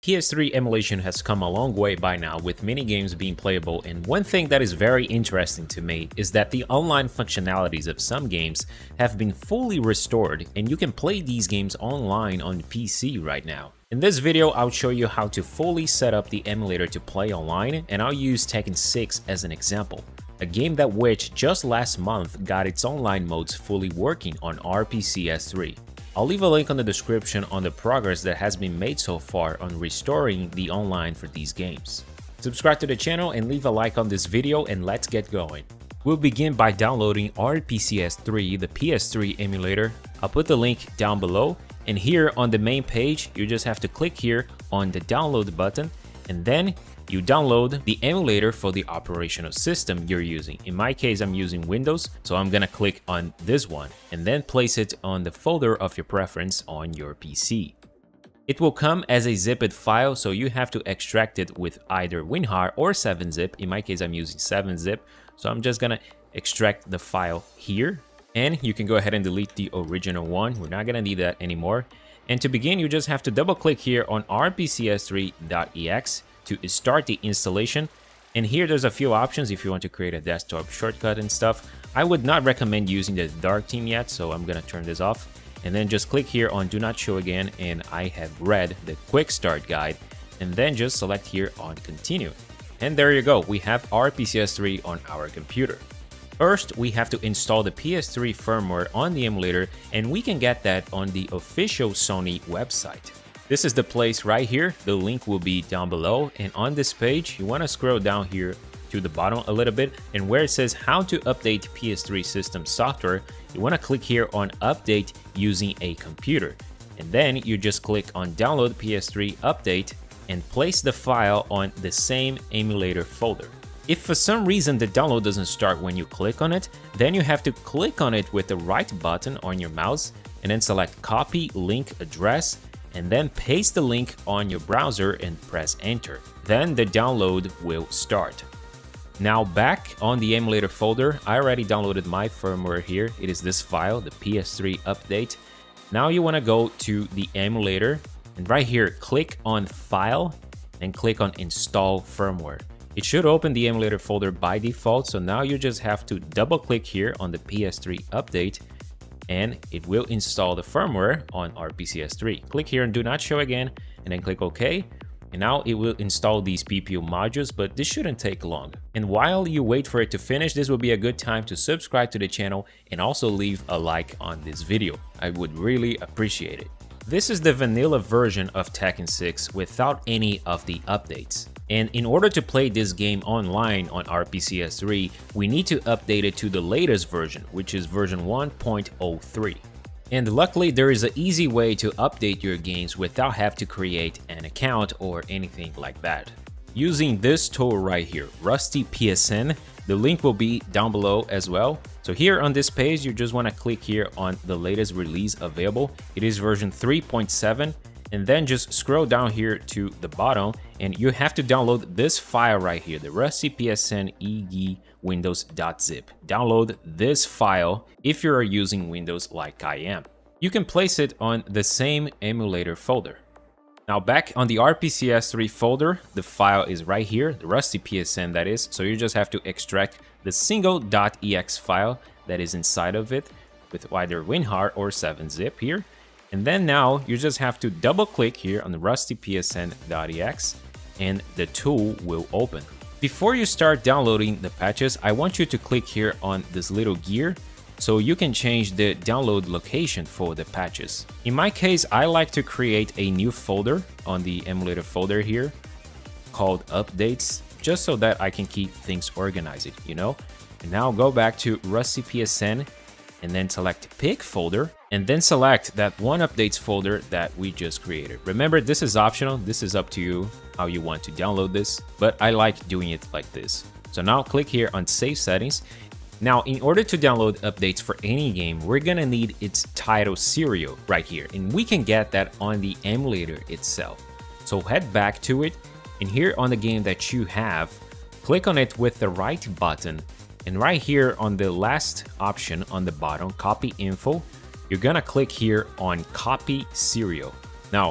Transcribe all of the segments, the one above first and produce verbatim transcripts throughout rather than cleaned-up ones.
P S three emulation has come a long way by now, with many games being playable, and one thing that is very interesting to me is that the online functionalities of some games have been fully restored, and you can play these games online on P C right now. In this video, I'll show you how to fully set up the emulator to play online, and I'll use Tekken six as an example, a game that which just last month got its online modes fully working on R P C S three. I'll leave a link on the description on the progress that has been made so far on restoring the online for these games. Subscribe to the channel and leave a like on this video, and let's get going. We'll begin by downloading R P C S three, the P S three emulator. I'll put the link down below, and here on the main page, you just have to click here on the download button, and then you download the emulator for the operational system you're using. In my case, I'm using Windows, so I'm gonna click on this one and then place it on the folder of your preference on your P C. It will come as a zipped file, so you have to extract it with either WinRAR or seven zip. In my case, I'm using seven zip, so I'm just gonna extract the file here, and you can go ahead and delete the original one. We're not gonna need that anymore. And to begin, you just have to double click here on R P C S three dot E X to start the installation. And here there's a few options if you want to create a desktop shortcut and stuff. I would not recommend using the dark theme yet, so I'm gonna turn this off. And then just click here on do not show again, and I have read the quick start guide, and then just select here on continue. And there you go, we have R P C S three on our computer. First, we have to install the P S three firmware on the emulator, and we can get that on the official Sony website. This is the place right here. The link will be down below, and on this page, you want to scroll down here to the bottom a little bit, and where it says how to update P S three system software, you want to click here on update using a computer, and then you just click on download P S three update and place the file on the same emulator folder. If for some reason the download doesn't start when you click on it, then you have to click on it with the right button on your mouse and then select copy link address, and then paste the link on your browser and press enter. Then the download will start. Now back on the emulator folder, I already downloaded my firmware here. It is this file, the P S three update. Now you want to go to the emulator, and right here click on file and click on install firmware. It should open the emulator folder by default, so now you just have to double click here on the P S three update, and it will install the firmware on R P C S three. Click here and do not show again, and then click OK. And now it will install these P P U modules, but this shouldn't take long. And while you wait for it to finish, this will be a good time to subscribe to the channel and also leave a like on this video. I would really appreciate it. This is the vanilla version of Tekken six without any of the updates. And in order to play this game online on R P C S three, we need to update it to the latest version, which is version one point oh three. And luckily, there is an easy way to update your games without having to create an account or anything like that. Using this tool right here, Rusty P S N, the link will be down below as well. So here on this page, you just want to click here on the latest release available. It is version three point seven. And then just scroll down here to the bottom, and you have to download this file right here, the Rusty P S N E G Windows.zip. Download this file if you are using Windows like I am. You can place it on the same emulator folder. Now back on the R P C S three folder, the file is right here, the Rusty P S N that is, so you just have to extract the single .ex file that is inside of it with either WinRAR or seven zip here. And then now you just have to double click here on the Rusty P S N.exe, and the tool will open. Before you start downloading the patches, I want you to click here on this little gear so you can change the download location for the patches. In my case, I like to create a new folder on the emulator folder here called updates, just so that I can keep things organized, you know? And now go back to Rusty P S N and then select pick folder, and then select that one updates folder that we just created. Remember, this is optional. This is up to you how you want to download this, but I like doing it like this. So now click here on save settings. Now, in order to download updates for any game, we're gonna need its title serial right here, and we can get that on the emulator itself. So head back to it, and here on the game that you have, click on it with the right button, and right here on the last option on the bottom, copy info, you're gonna click here on copy serial. Now,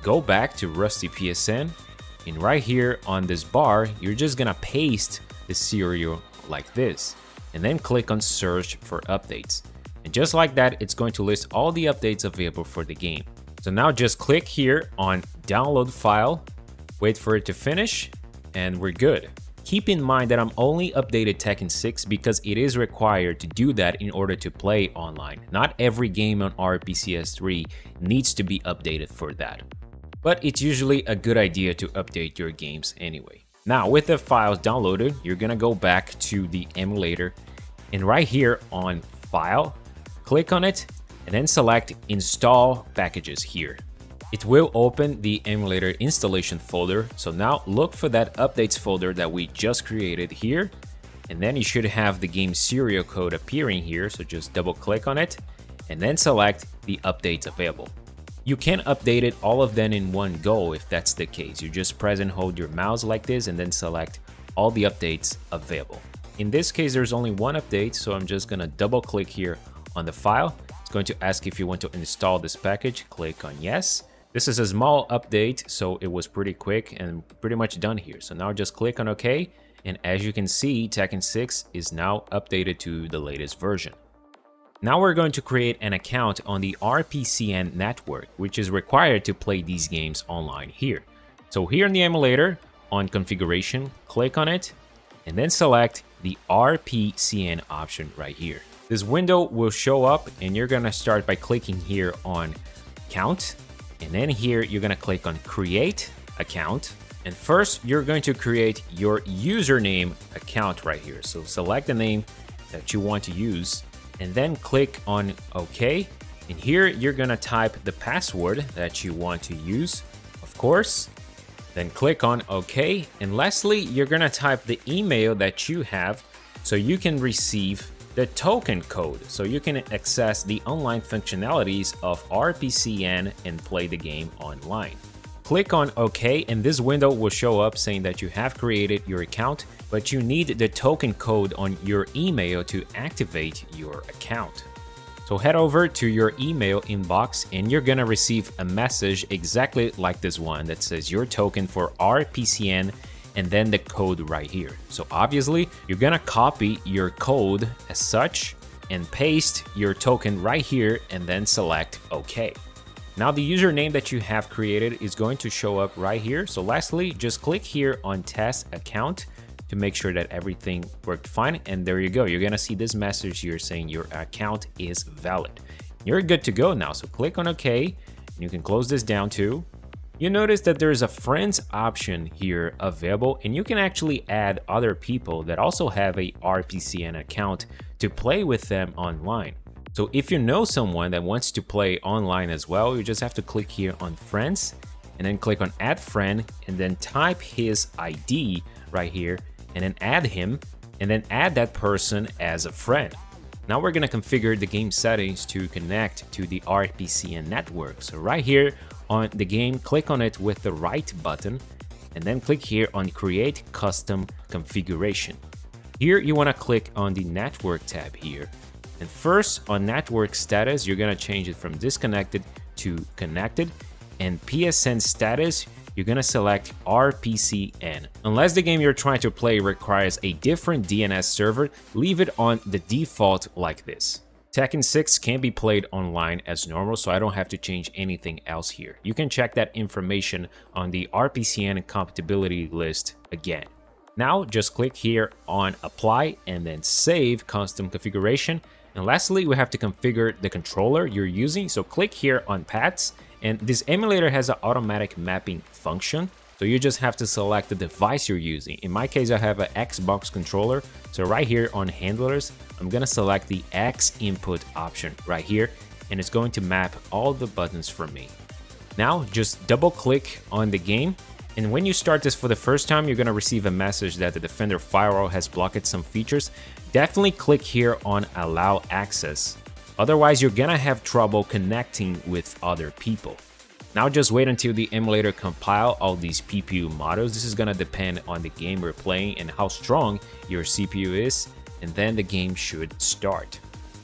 go back to Rusty P S N, and right here on this bar, you're just gonna paste the serial like this, and then click on search for updates. And just like that, it's going to list all the updates available for the game. So now just click here on download file, wait for it to finish, and we're good. Keep in mind that I'm only updated Tekken six because it is required to do that in order to play online. Not every game on R P C S three needs to be updated for that. But it's usually a good idea to update your games anyway. Now with the files downloaded, you're gonna go back to the emulator, and right here on File, click on it and then select Install Packages here. It will open the emulator installation folder, so now look for that updates folder that we just created here, and then you should have the game serial code appearing here, so just double click on it and then select the updates available. You can update it all of them in one go if that's the case. You just press and hold your mouse like this and then select all the updates available. In this case, there's only one update, so I'm just gonna double click here on the file. It's going to ask if you want to install this package. Click on yes. This is a small update, so it was pretty quick and pretty much done here. So now just click on OK, and as you can see, Tekken six is now updated to the latest version. Now we're going to create an account on the R P C N network, which is required to play these games online here. So here in the emulator, on configuration, click on it, and then select the R P C N option right here. This window will show up, and you're gonna start by clicking here on Account. And then here, you're gonna click on Create Account. And first, you're going to create your username account right here. So select the name that you want to use, and then click on OK. And here, you're gonna type the password that you want to use, of course. Then click on OK. And lastly, you're gonna type the email that you have so you can receive the token code, so you can access the online functionalities of R P C N and play the game online. Click on OK, and this window will show up saying that you have created your account, but you need the token code on your email to activate your account. So head over to your email inbox, and you're gonna receive a message exactly like this one that says your token for R P C N and then the code right here. So obviously, you're gonna copy your code as such and paste your token right here and then select OK. Now the username that you have created is going to show up right here. So lastly, just click here on Test Account to make sure that everything worked fine. And there you go. You're gonna see this message here saying your account is valid. You're good to go now. So click on OK, and you can close this down too. You notice that there's a friends option here available, and you can actually add other people that also have a R P C N account to play with them online. So if you know someone that wants to play online as well, you just have to click here on friends and then click on add friend and then type his I D right here and then add him and then add that person as a friend. Now we're gonna configure the game settings to connect to the R P C N network. So right here on the game, click on it with the right button and then click here on Create Custom Configuration. Here you want to click on the Network tab here. And first on Network Status, you're going to change it from Disconnected to Connected. And P S N Status, you're going to select R P C N. Unless the game you're trying to play requires a different D N S server, leave it on the default like this. Tekken six can be played online as normal, so I don't have to change anything else here. You can check that information on the R P C N compatibility list again. Now just click here on Apply and then Save Custom Configuration. And lastly, we have to configure the controller you're using, so click here on Paths, and this emulator has an automatic mapping function. So you just have to select the device you're using. In my case, I have an Xbox controller. So right here on handlers, I'm gonna select the X input option right here, and it's going to map all the buttons for me. Now just double click on the game. And when you start this for the first time, you're gonna receive a message that the Defender firewall has blocked some features. Definitely click here on Allow Access. Otherwise, you're gonna have trouble connecting with other people. Now just wait until the emulator compile all these P P U models. This is gonna depend on the game we're playing and how strong your C P U is, and then the game should start.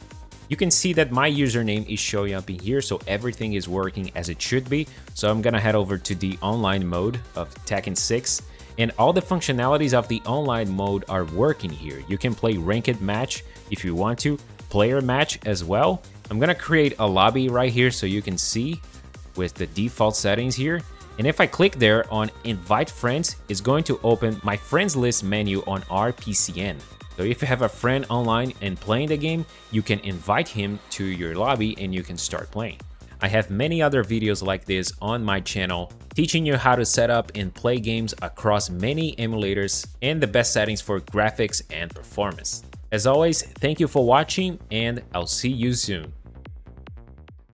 You can see that my username is showing up in here, so everything is working as it should be. So I'm gonna head over to the online mode of Tekken six, and all the functionalities of the online mode are working here. You can play ranked match if you want to, player match as well. I'm gonna create a lobby right here so you can see with the default settings here. And if I click there on invite friends, it's going to open my friends list menu on R P C N. So if you have a friend online and playing the game, you can invite him to your lobby and you can start playing. I have many other videos like this on my channel, teaching you how to set up and play games across many emulators and the best settings for graphics and performance. As always, thank you for watching, and I'll see you soon.